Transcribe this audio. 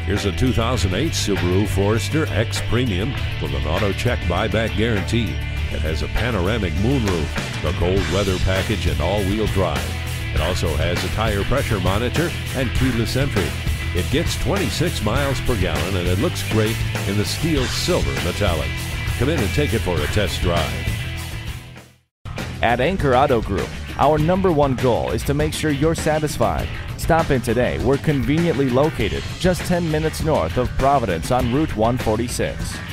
Here's a 2008 Subaru Forester X Premium with an AUTOCHECK buyback guarantee. It has a panoramic moon roof, the cold weather package, and all-wheel drive. It also has a tire pressure monitor and keyless entry. It gets 26 miles per gallon and it looks great in the steel silver metallic. Come in and take it for a test drive. At Anchor Auto Group, our #1 goal is to make sure you're satisfied. Stop in today. We're conveniently located just 10 minutes north of Providence on Route 146.